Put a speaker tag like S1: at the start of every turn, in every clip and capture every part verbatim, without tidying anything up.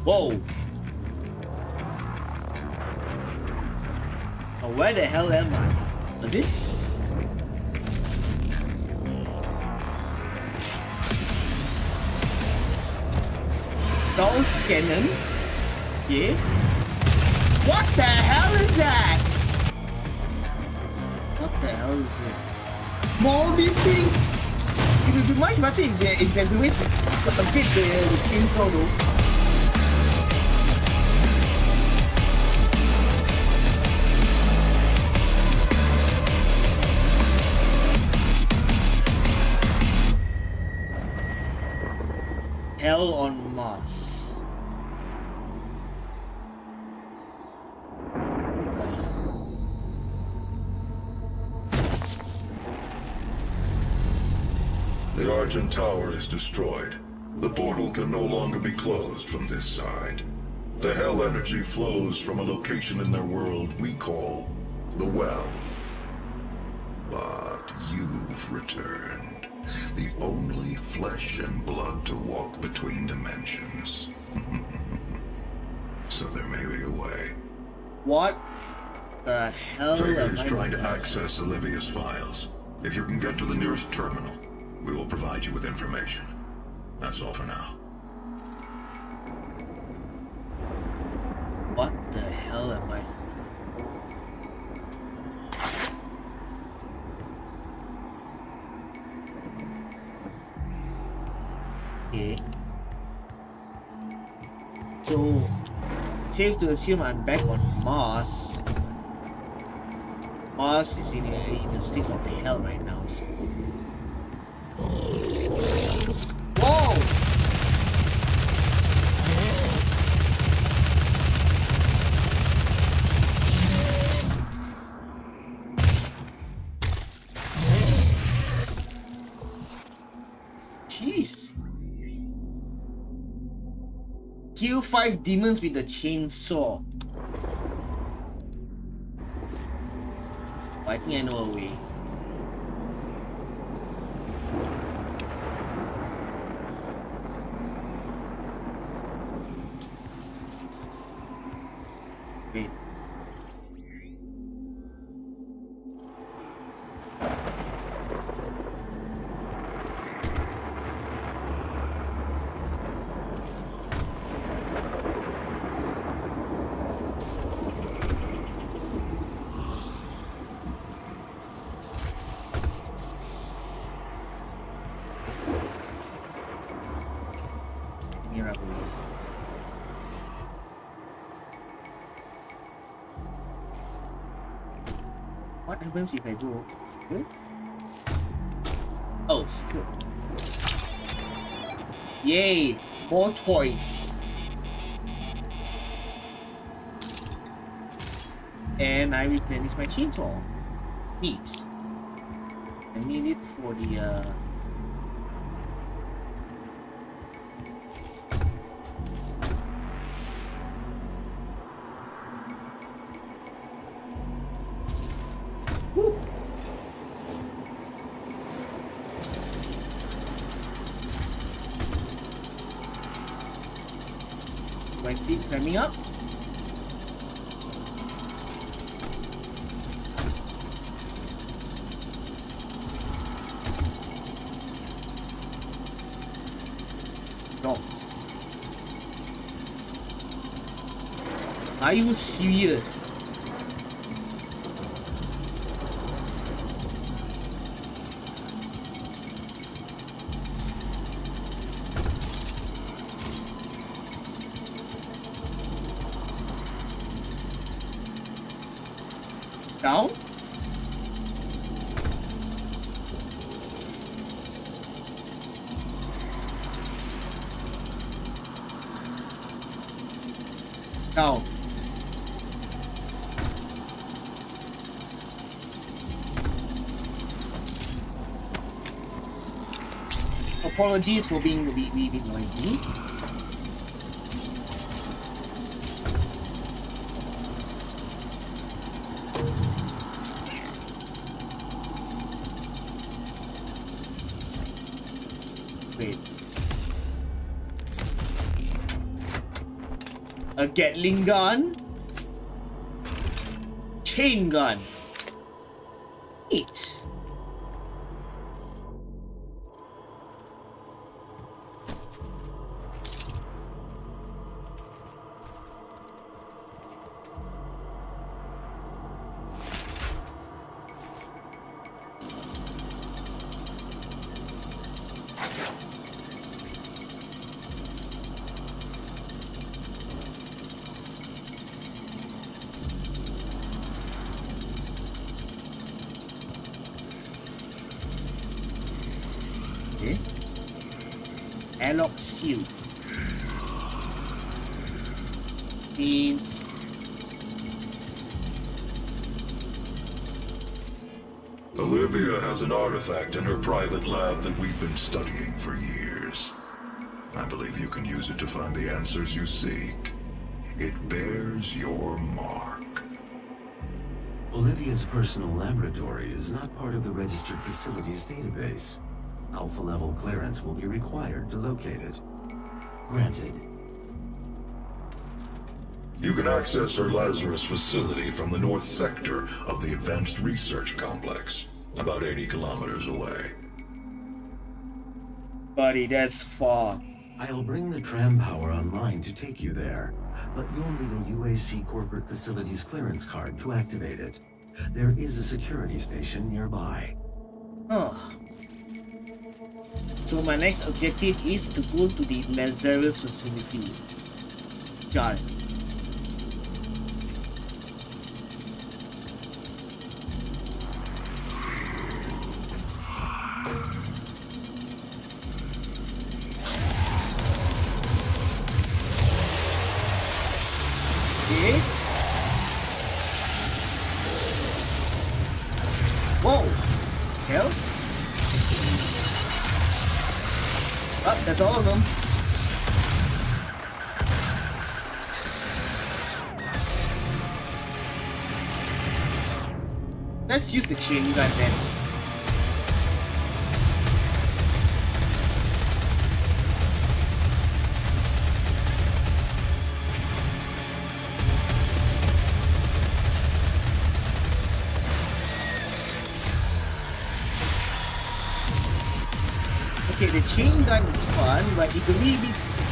S1: Whoa! Oh, where the hell am I? What's this? Dolls cannon? Yeah? What the hell is that? What the hell is this? More of these things? It would be much better if, there, if there's a way to update the, the chainsaw though. Hell on Mars.
S2: The Argent Tower is destroyed. The portal can no longer be closed from this side. The Hell energy flows from a location in their world we call the Well. But you've returned. The only flesh and blood to walk between dimensions. So there may be a way.
S1: What the hell
S2: Vader
S1: am
S2: is
S1: I
S2: trying to
S1: doing?
S2: access Olivia's files. If you can get to the nearest terminal, we will provide you with information. That's all for now.
S1: What the hell am I? Okay. So, safe to assume I'm back on Mars. Mars is in a, in a state of hell right now. So. Whoa! Jeez. Kill five demons with a chainsaw. I think I know a way. Wait. What happens if I do? Good? Oh, screw. Yay! More toys! And I replenish my chainsaw. Neat. I need it for the uh climbing up. No. Are you serious? Down? Down. Apologies for being a bit, bit, bit noisy. Wait. A Gatling gun. Chain gun. Neat. Airlock seal. Means
S2: Olivia has an artifact in her private lab that we've been studying for years. I believe you can use it to find the answers you seek. It bears your mark.
S3: Olivia's personal laboratory is not part of the registered facilities database. Alpha-level clearance will be required to locate it. Granted.
S2: You can access her Lazarus facility from the north sector of the Advanced Research Complex, about eighty kilometers away.
S1: buddy, that's far.
S3: I'll bring the tram power online to take you there, but you'll need a U A C corporate facilities clearance card to activate it. There is a security station nearby.
S1: Oh. So my next objective is to go to the Lazarus facility. Got it. Okay. Whoa! Hell? Oh, that's all of them. Let's use the chain gun then. Okay, the chain gun is fun, but it will be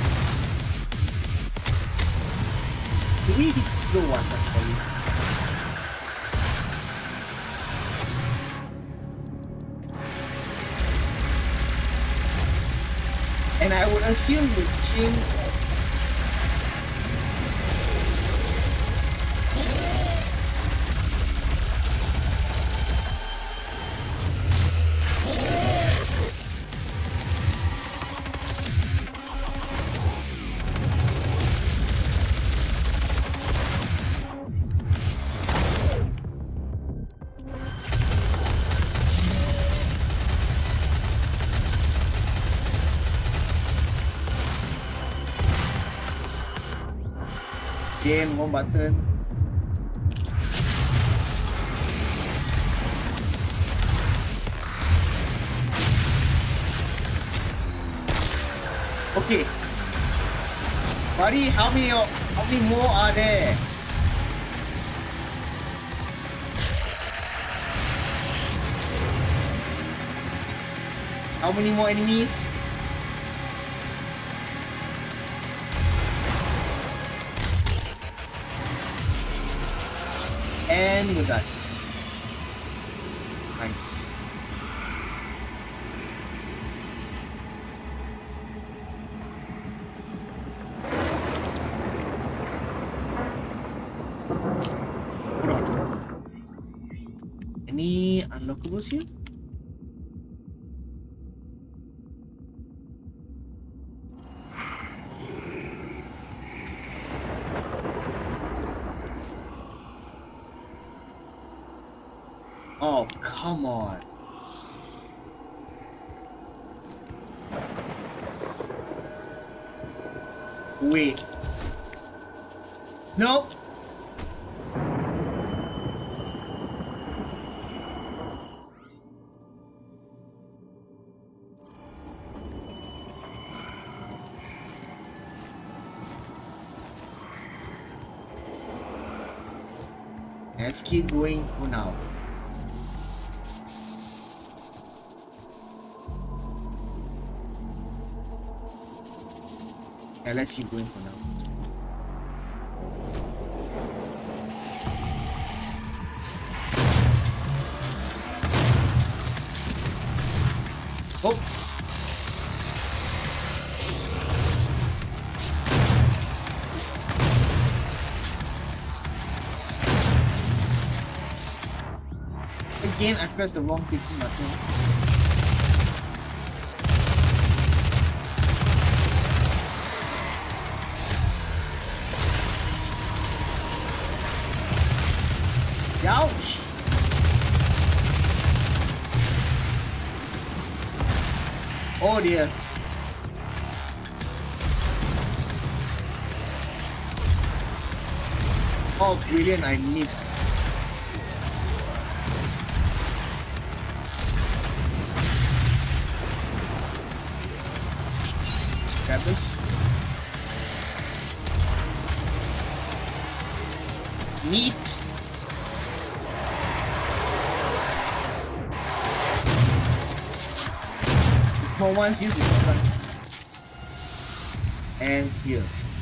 S1: a wee bit slow one actually. And I would assume the chain game, one button. Okay. Buddy, how many how many more are there? How many more enemies? And we're done. Nice. Hold on. Any unlockables here? Oh, come on. Wait. Nope. Let's keep going for now. Yeah, let's keep going for now. Oops. Again, I pressed the wrong clicking button. Ouch! Oh dear. Oh brilliant, I missed. Cabbage. Neat. For once, use this one. And here.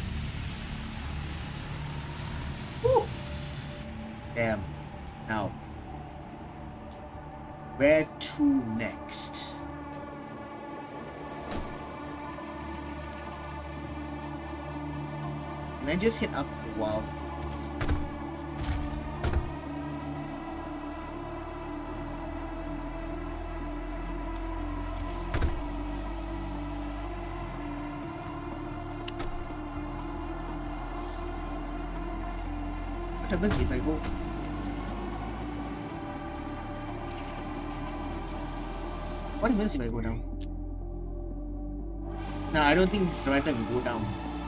S1: Woo. Damn. Now, where to next? Can I just hit up for a while? What happens if I go? What happens if I go down? No, I don't think it's the right time to go down.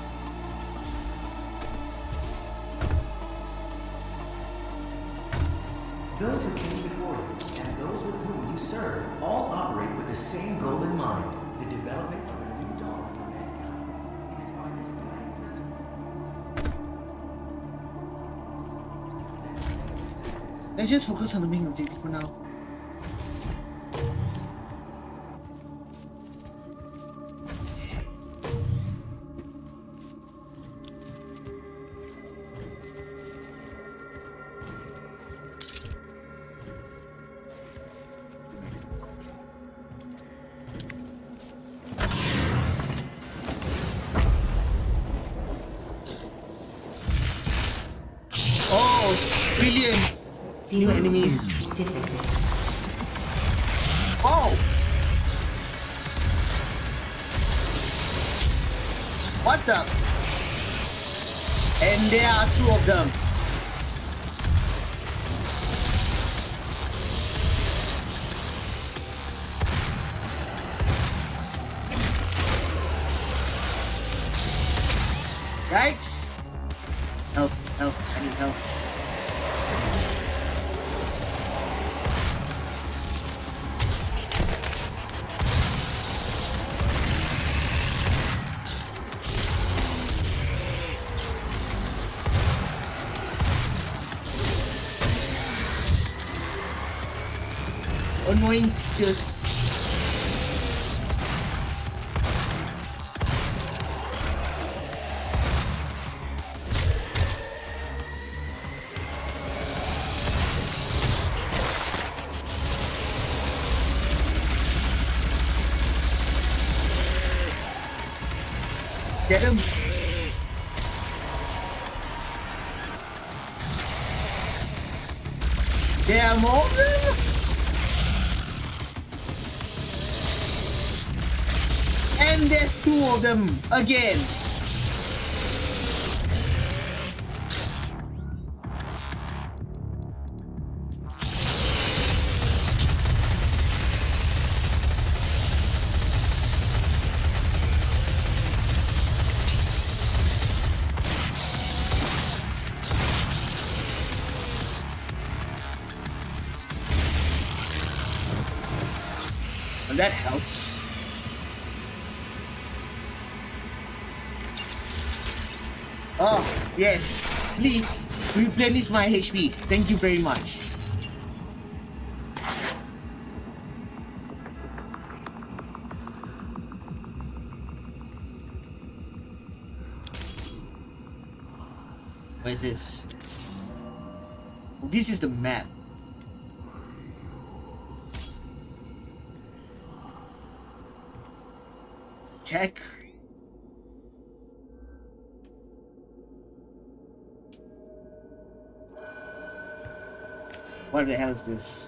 S4: Those who came before you and those with whom you serve all operate with the same goal in mind, the development of a new dawn for mankind. It is by this guiding principle.
S1: Let's just focus on the main objective for now. Brilliant! New enemies.
S5: Detected.
S1: Oh! What the? And there are two of them. Yikes! Health, health, I need health. Annoying just get him. There are more of them. And there's two of them again. And that helps. Oh, yes, please. Replenish my H P. Thank you very much. Where is this? Oh, this is the map. Check. What the hell is this?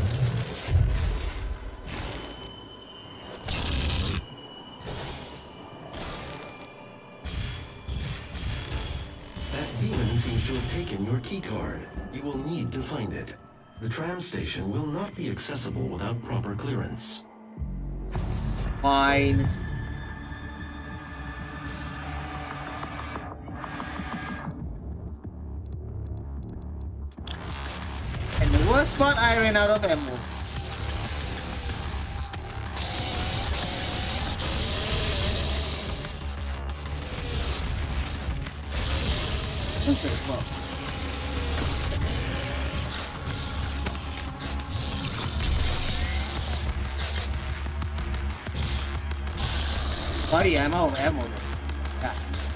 S3: That demon seems to have taken your keycard. You will need to find it. The tram station will not be accessible without proper clearance.
S1: Fine. And the worst part, I ran out of ammo. What the fuck? Buddy, I'm out of ammo. Yeah.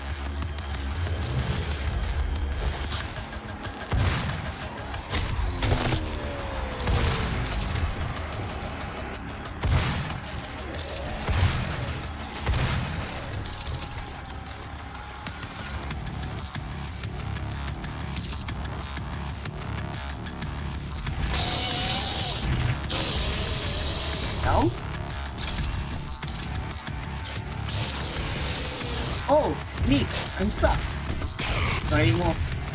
S1: No? Oh, neat. I'm stuck. Not anymore.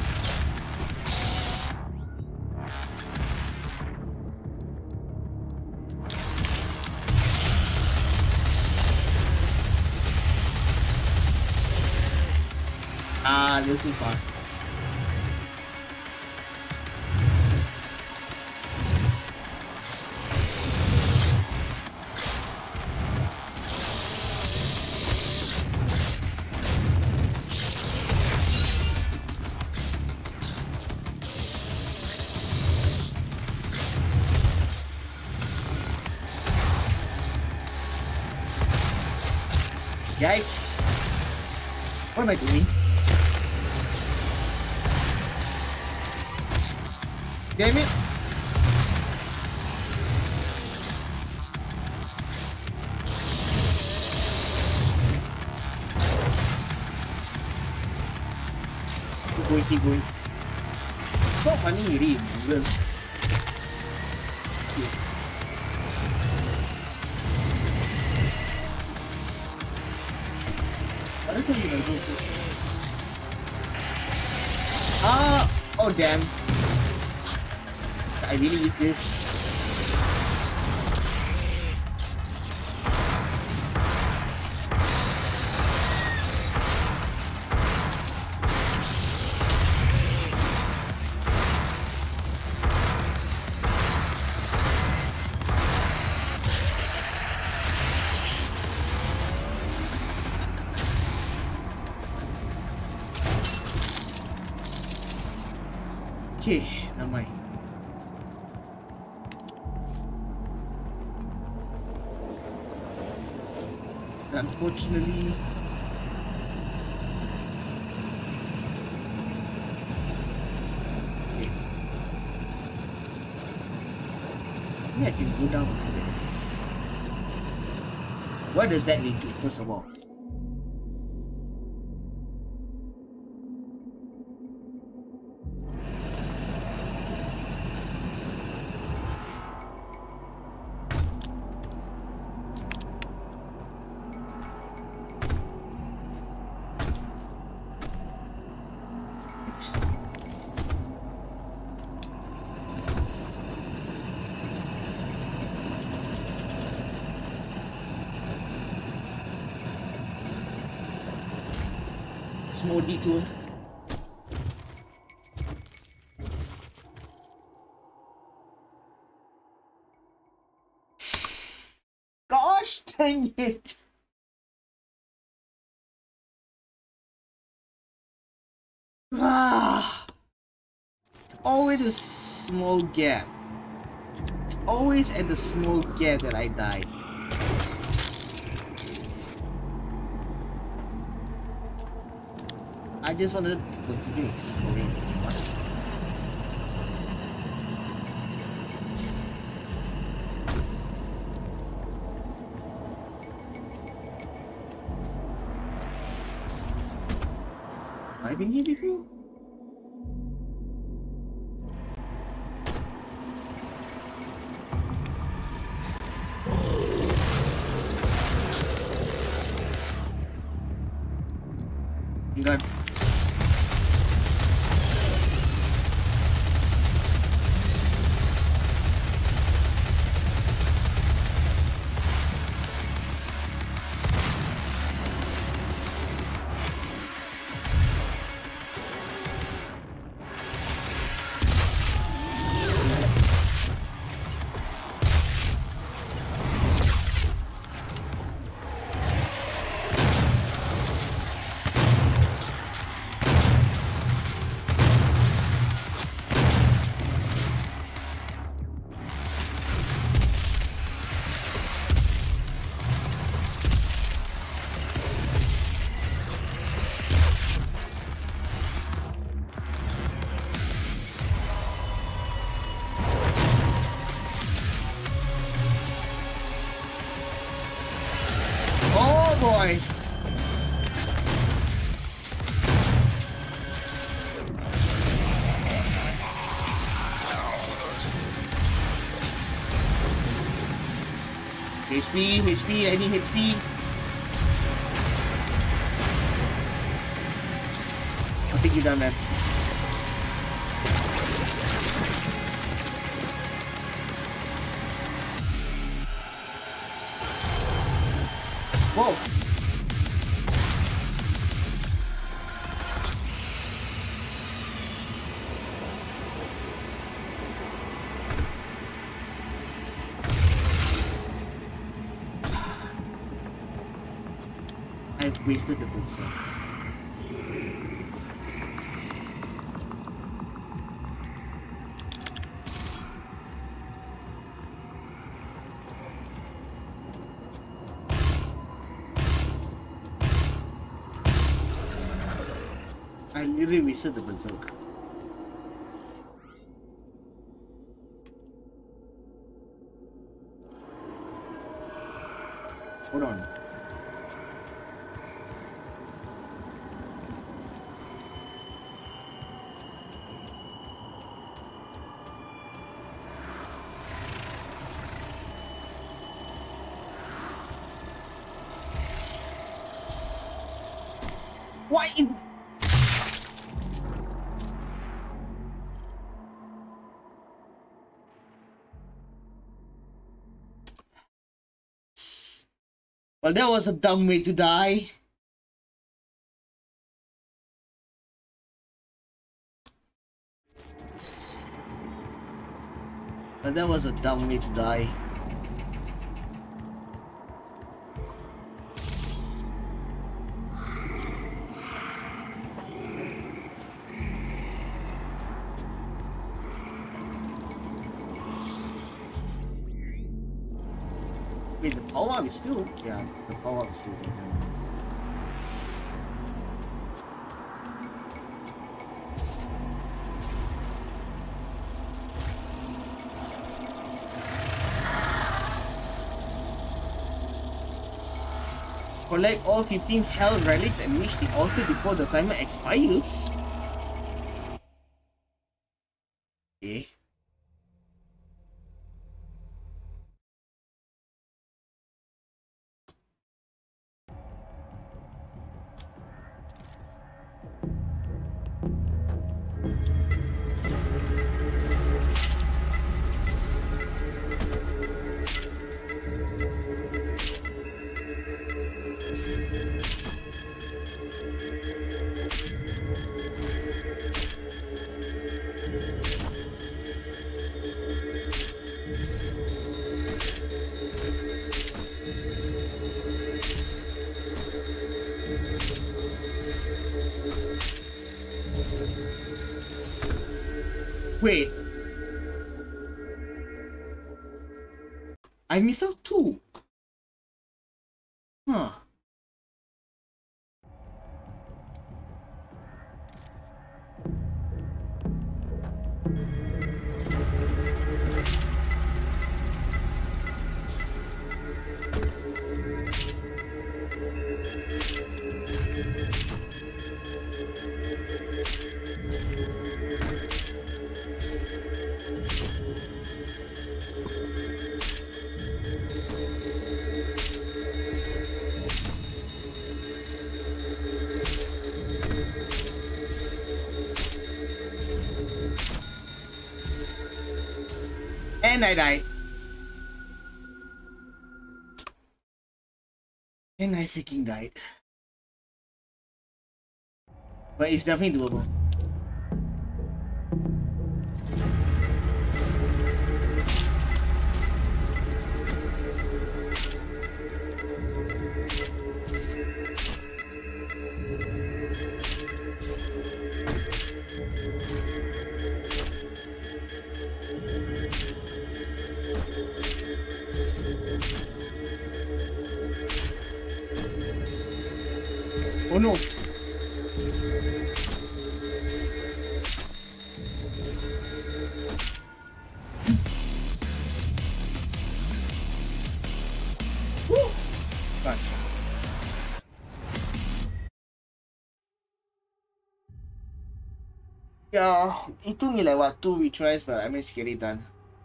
S1: Ah, they're too fast. Yikes. What am I doing? Damn it. Keep going, keep going. So funny, really. Ah, oh damn. I really use this. Okay, never mind. Unfortunately, okay. Maybe I can go down over there. What does that lead to, first of all? Small detour. Gosh dang it! Ah. always a small gap. It's always at the small gap that I die. I just wanted to continue exploring. I've been here before. God. Boy. H P, H P, I need H P. I think you're done, man. Whoa. I've wasted the berserk. I really wasted the berserk. Hold on. Why in Well, that was a dumb way to die. But that was a dumb way to die. Wait, the power up is still... Yeah, the power up is still there. Collect all fifteen hell relics and reach the altar before the timer expires. Okay. Wait. I missed out two. Huh. And I died. And I freaking died. But it's definitely doable. Oh no! Woo! Gotcha. Yeah, it took me like what, two retries, but I managed to get it done.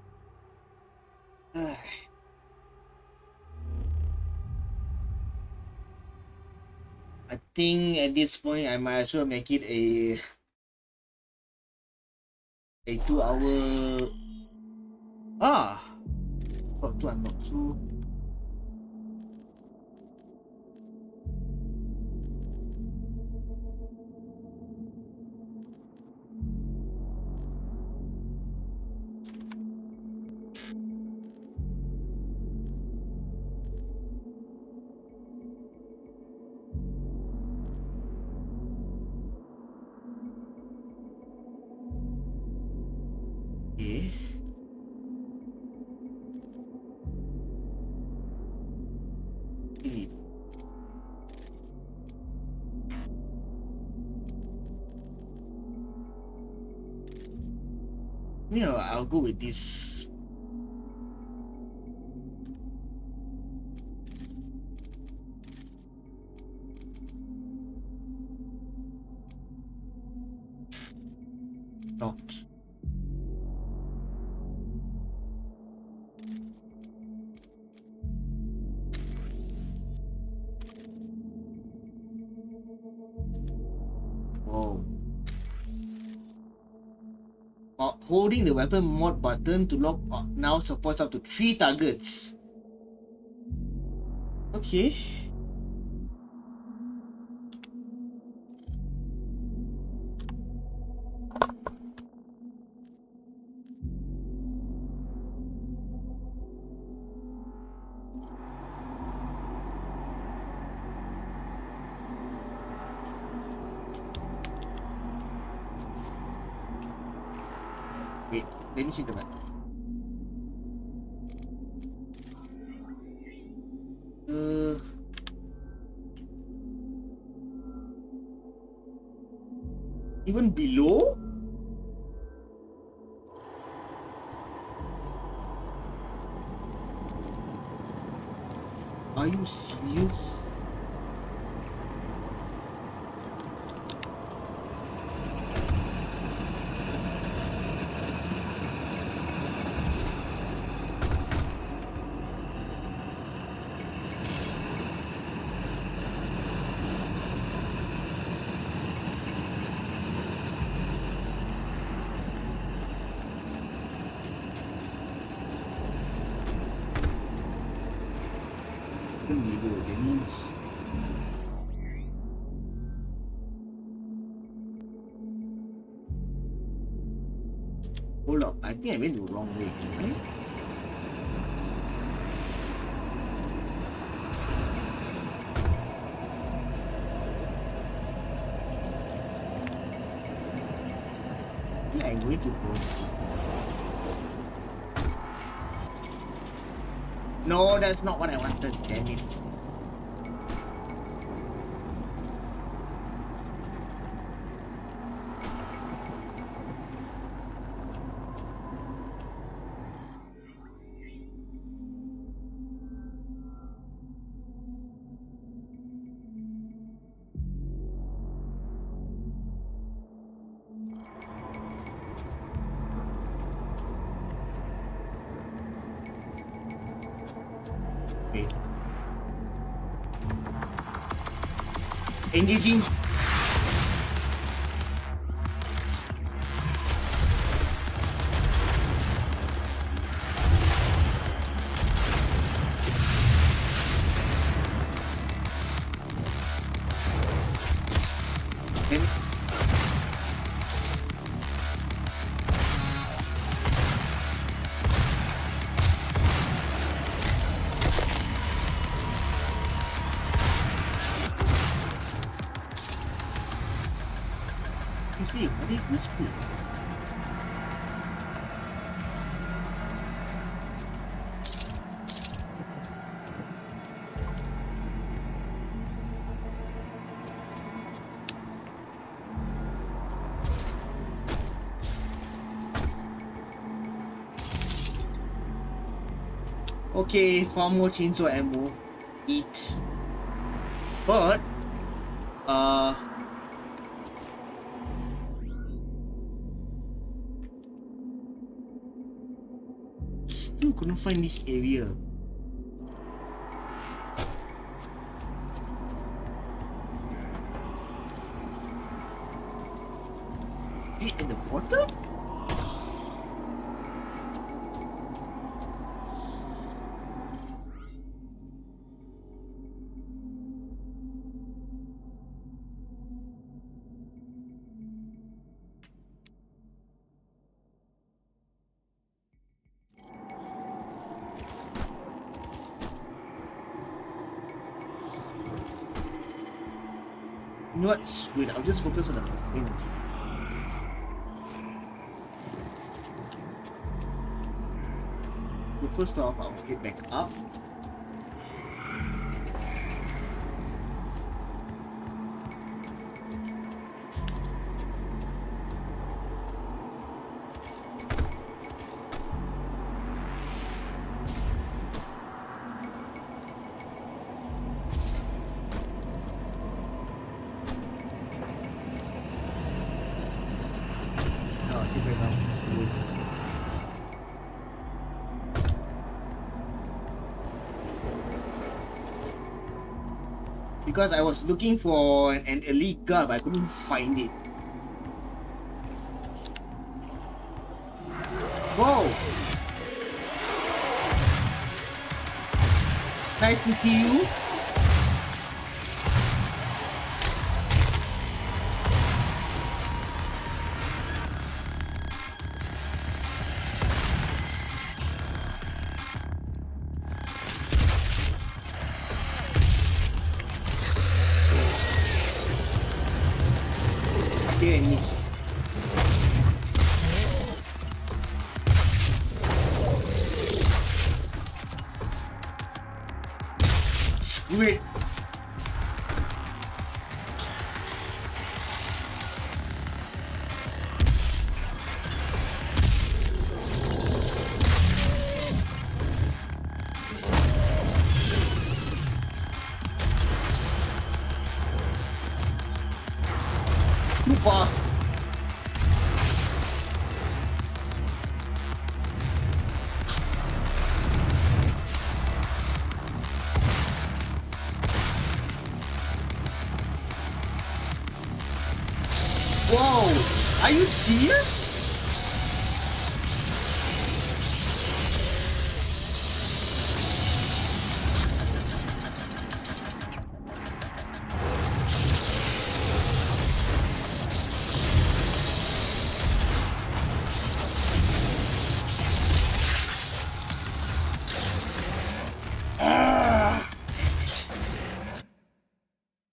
S1: I think at this point I might as well make it a a two hour ah got to unlock so okay. You know, I'll go with this. Locked. Whoa. Uh, holding the weapon mod button to lock uh, now supports up to three targets. Okay. Wait, let me see the map. Uh, even below? Are you serious? It means hold up, I think I went the wrong way, right? I'm going to go. No, that's not what I wanted. Damn it. Engaging. Okay. What is this place? Okay, far more chainsaw ammo. Eat. But, uh... still couldn't find this area. Is it at the bottom? You know what? Wait, I'll just focus on the main. So first off, I'll get back up. Because I was looking for an, an elite gun, but I couldn't find it. Whoa! Nice to see you. Wait. Too far. Whoa! Are you serious? Ah!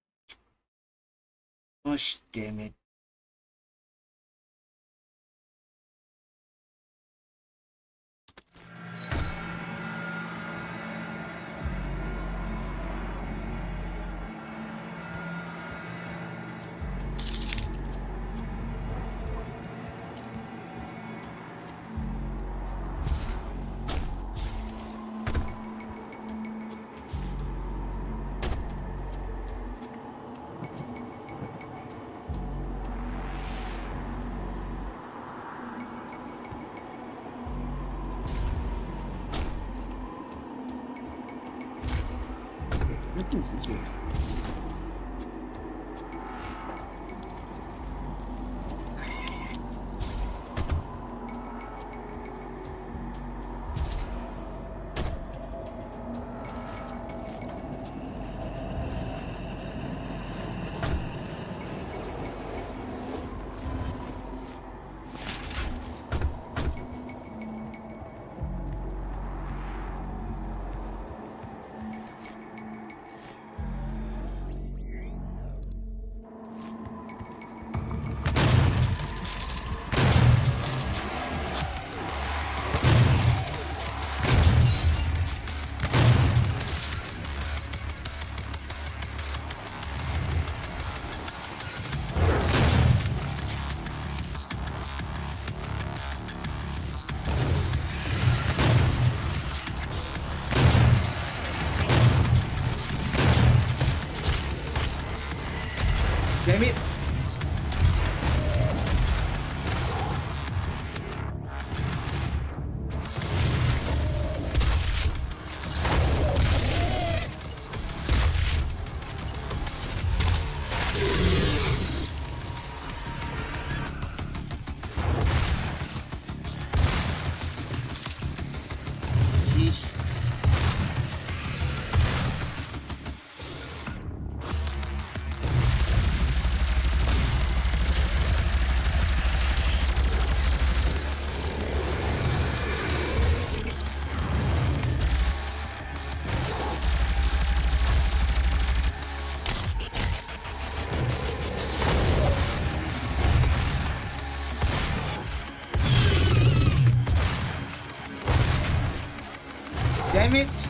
S1: Gosh damn it. Nothing is this here. Damn it! Damn it!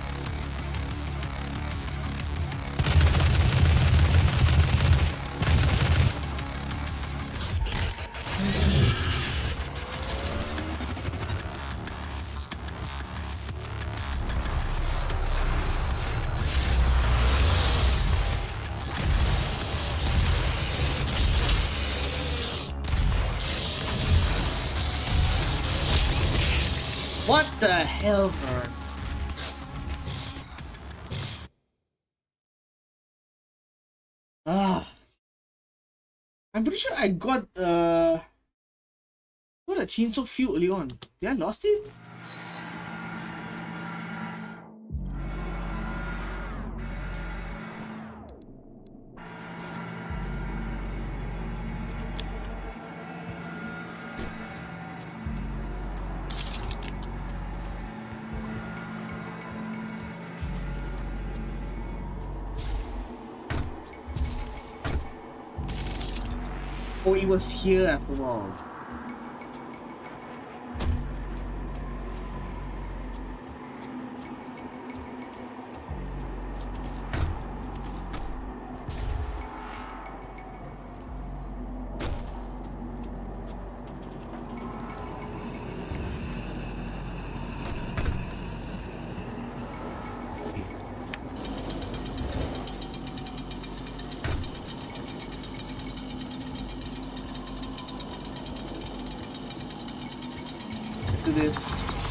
S1: What the hell, bro? Ah, I'm pretty sure I got uh got a chainsaw few early on. Did I lost it? Oh, it was here after all. To this.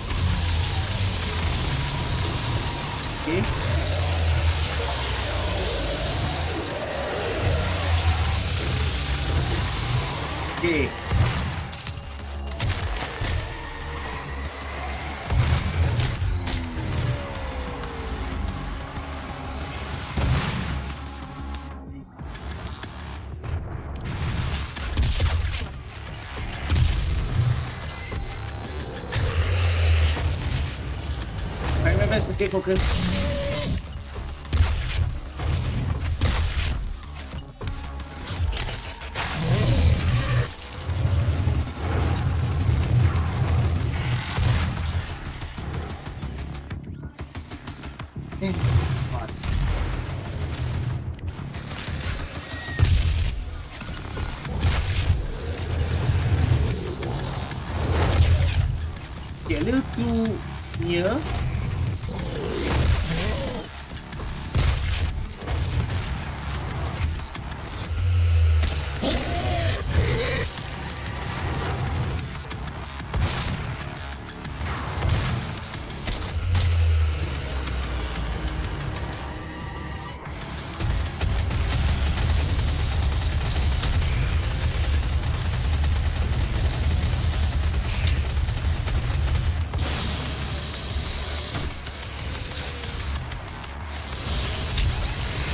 S1: Okay. Okay. Let's stay focused. Eh, what? Okay, a little too near.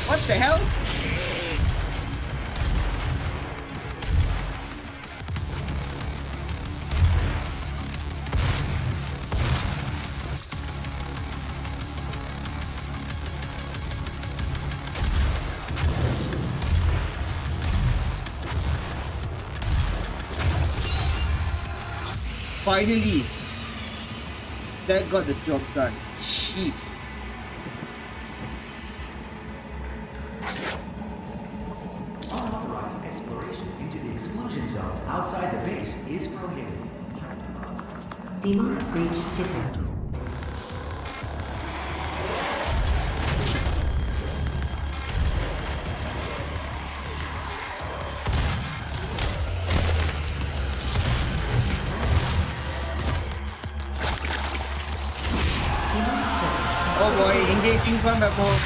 S1: What the hell? Finally, that got the job done. Shit.
S4: Unauthorized exploration into the exclusion zones outside the base is prohibited.
S5: Demon breach detected.
S1: Oh boy, engaging from above.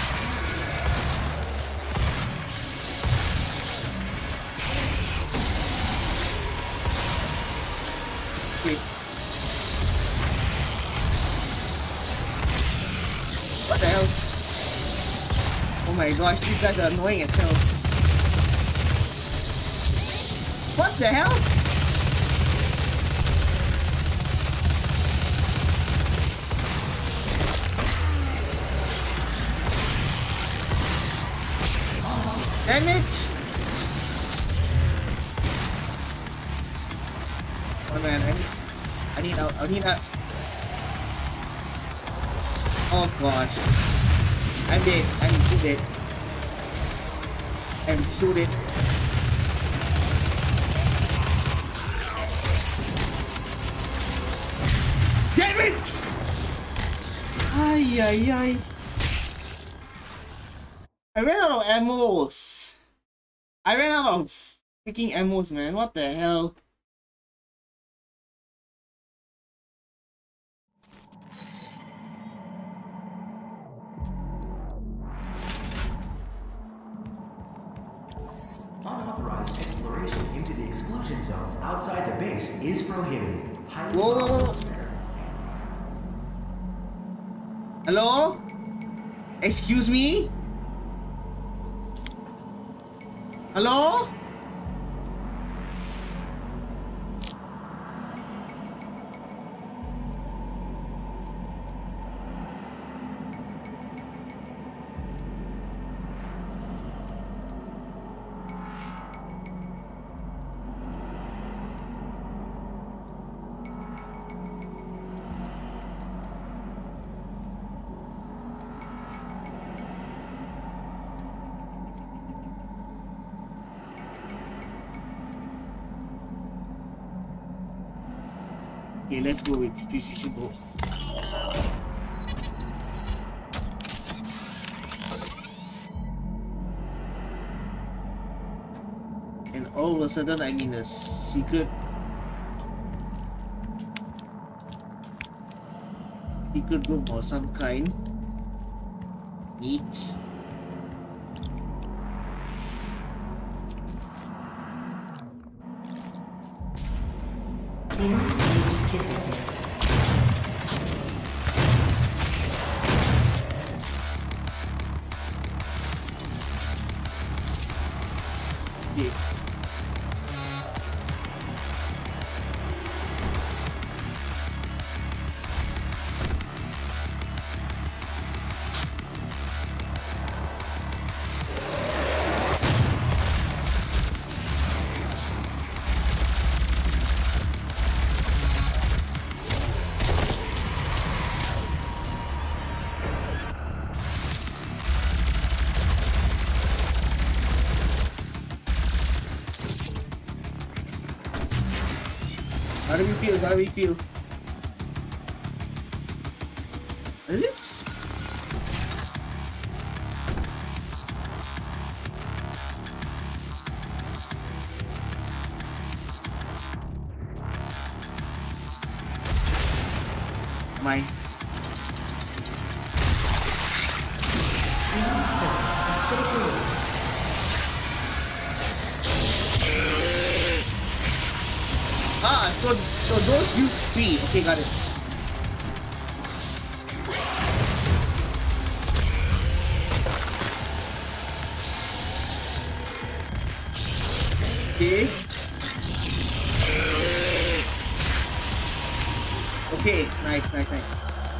S1: Okay. What the hell? Oh my gosh, these guys are annoying as hell. What the hell? Damn it! Oh man, I need, I need out, I need out. Oh gosh, I'm dead. I'm too dead. I'm so dead. Damn it! Ay ay ay. I ran out of ammos. I ran out of freaking ammos, man. What the hell?
S4: Unauthorized exploration into the exclusion zones outside the base is prohibited. Highly
S1: Whoa, whoa, whoa.
S4: experiments.
S1: Hello? Excuse me? Hello? Okay, let's go with precision bow. And all of a sudden, I'm in a secret, secret room or some kind. Neat.
S5: Demon breach detected.
S1: Okay. How do we feel? How do we feel? This? My. Ah, so, so those use three. Okay, got it. Okay. Okay, nice, nice, nice.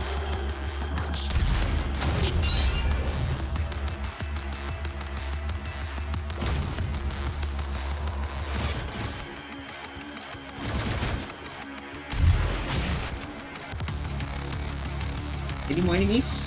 S1: Any more enemies?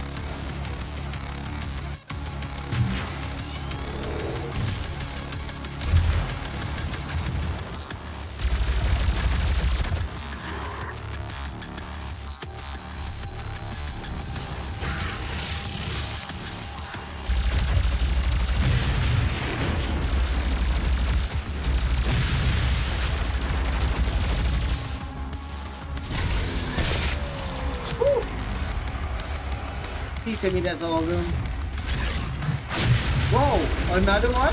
S1: Please tell me that's all of them. Whoa, another one?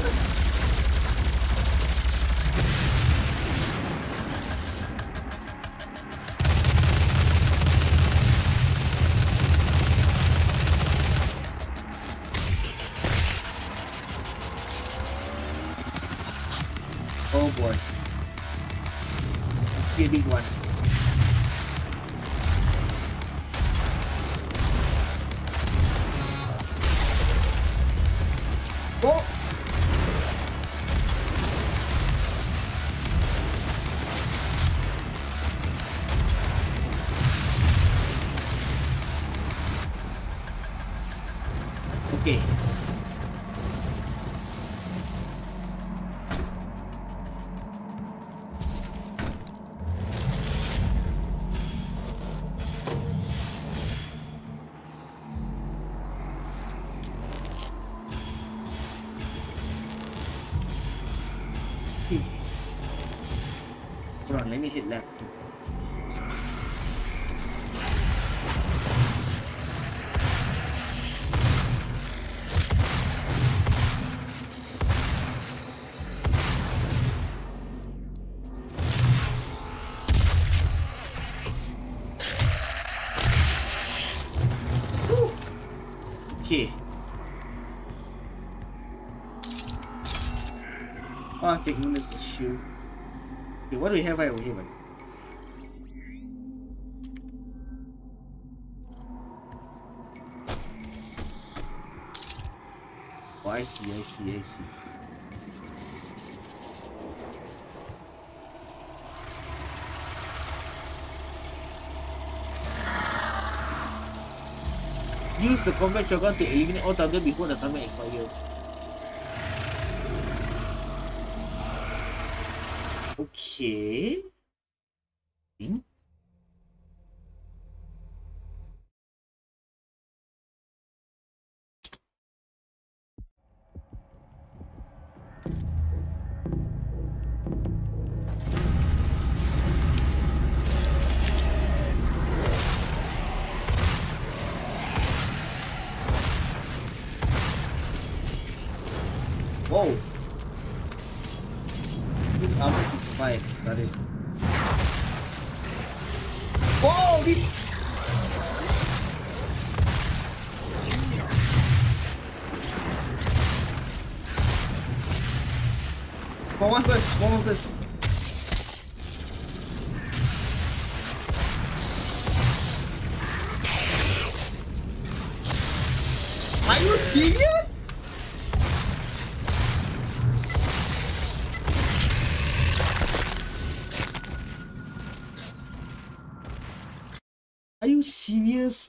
S1: Oh boy. Be a big one. Oh! Okay. Hold on, let me hit left. Woo. Okay. Oh, take minutes to shoot. Okay, what do we have right over here, man? Oh, I see, I see, I see. Use the combat shotgun to eliminate all targets before the timer expires. Okay. Hmm? Whoa. Good armor to survive. Got it. Whoa, bitch! One one first, one one first. Are you serious? Are you serious?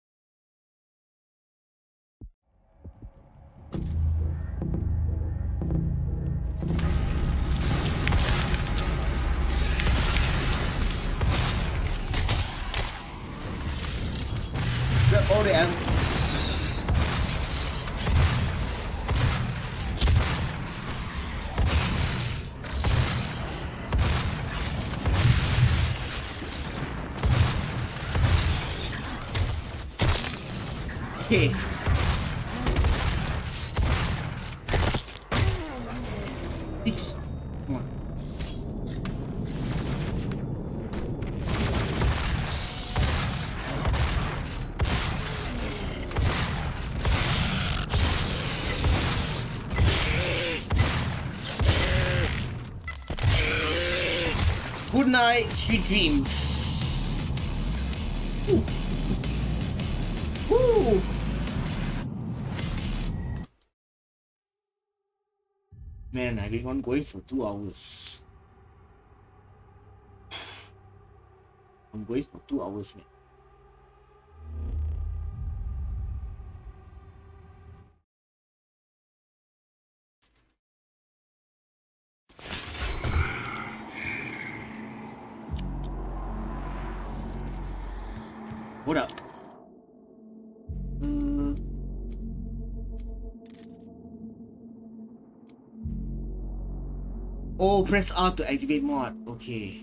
S1: Grab all the ammo. Okay. Six. Come on. Good night, sweet dreams. Ooh. Woo! Man, I've been on going for two hours. I'm going for two hours, man. What up? Uh... Oh, press R to activate mod. Okay.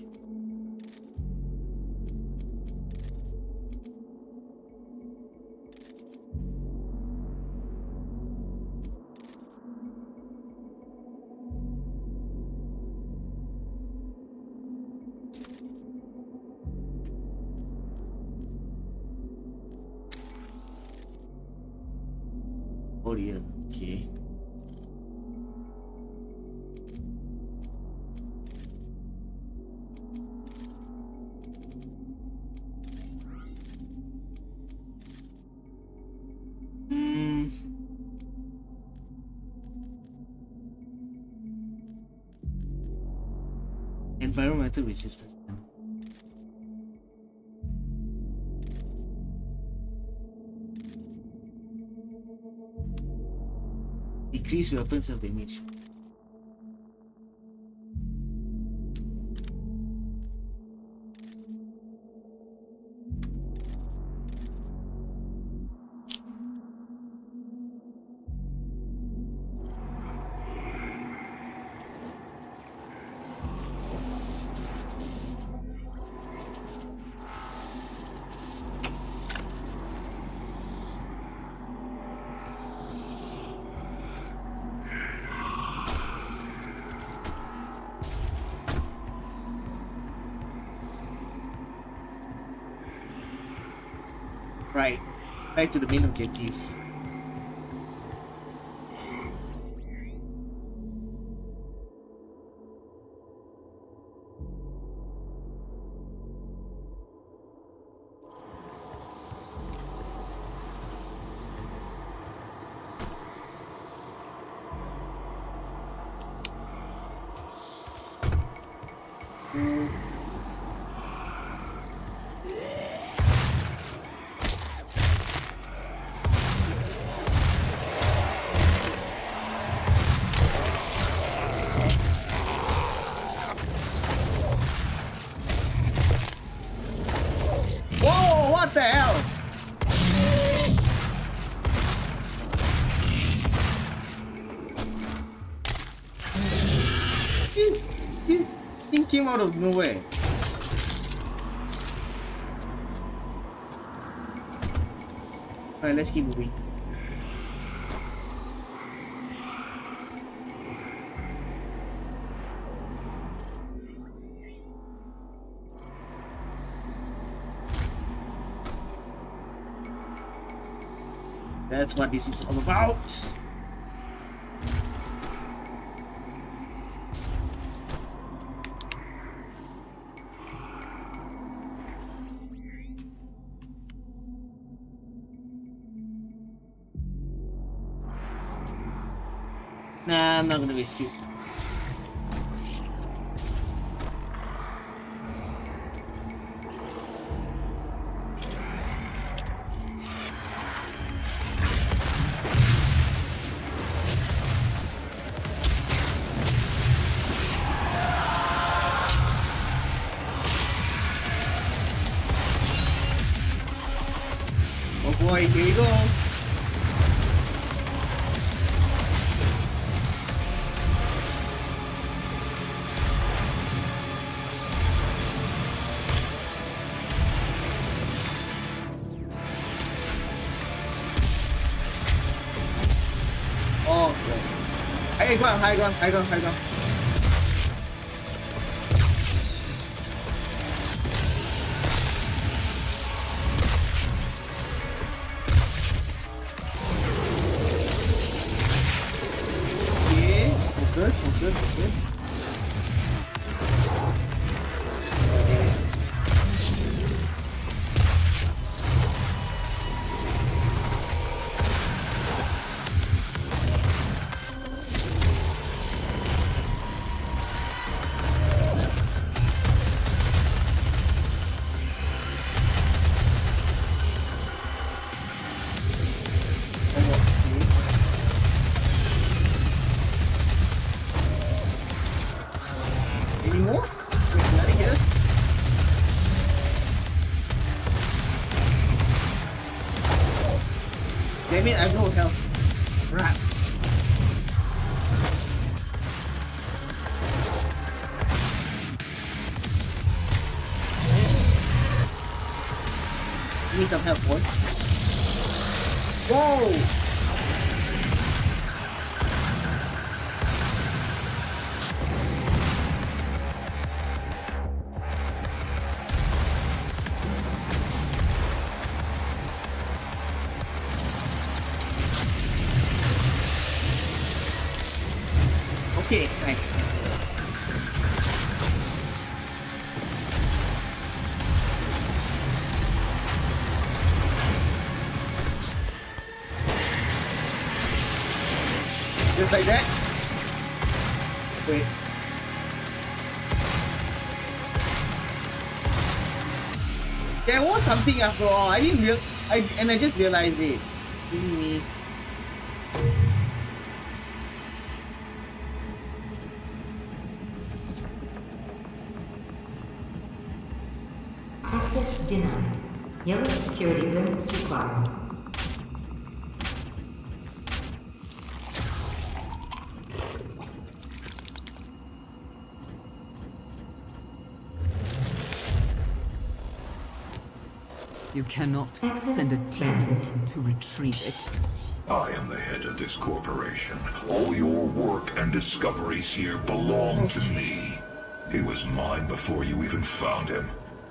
S1: Oh yeah, okay. Hmm. Environmental resistance. Decrease weapons of damage. Right, back to the main objective. Whoa, what the hell? Thing came out of nowhere. Alright, let's keep moving. That's what this is all about. Nah, I'm not gonna risk it. Oh boy, here we go. Oh, great. Hey, go on, high gun, high gun, high gun. Okay, focus, focus, focus. crap. Need some help, boy. Whoa! Okay, nice. Just like that. Wait. There was something after all. I didn't real I and I just realized it. Kidding me.
S5: Access denied. Yellow security limits required.
S6: You cannot
S5: Access
S6: send a team
S5: granted.
S6: to retrieve it.
S2: I am the head of this corporation. All your work and discoveries here belong to me. He was mine before you even found him.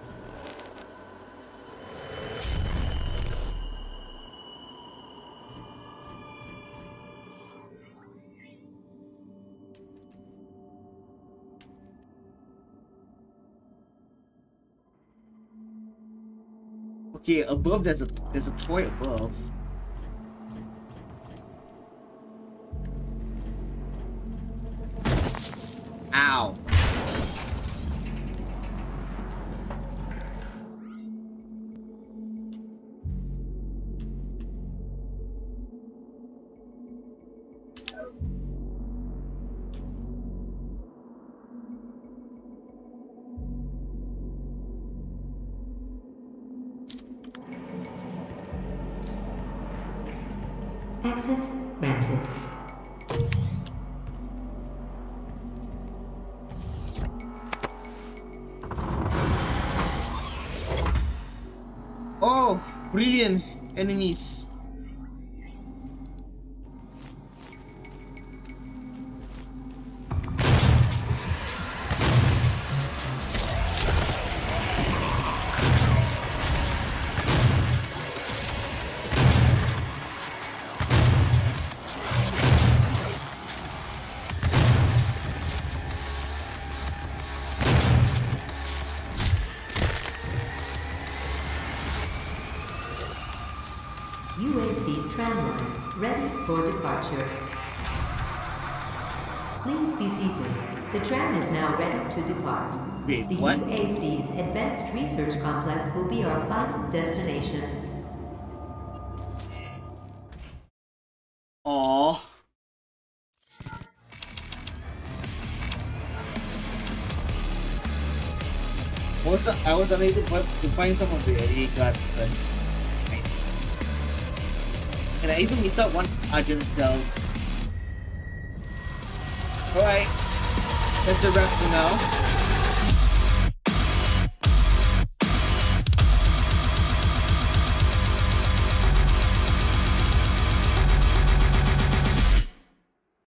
S1: Okay, above there's a there's a toy above. Ow.
S5: Access granted.
S1: Oh, brilliant enemies.
S5: U A C tramline ready for departure. Please be seated. The tram is now ready to depart.
S1: Wait,
S5: the
S1: what?
S5: U A C's Advanced Research Complex will be our final destination.
S1: Aww. Also, I was unable to find some of the early guards, but and I even missed out one Argent cells. Alright, that's a wrap for now.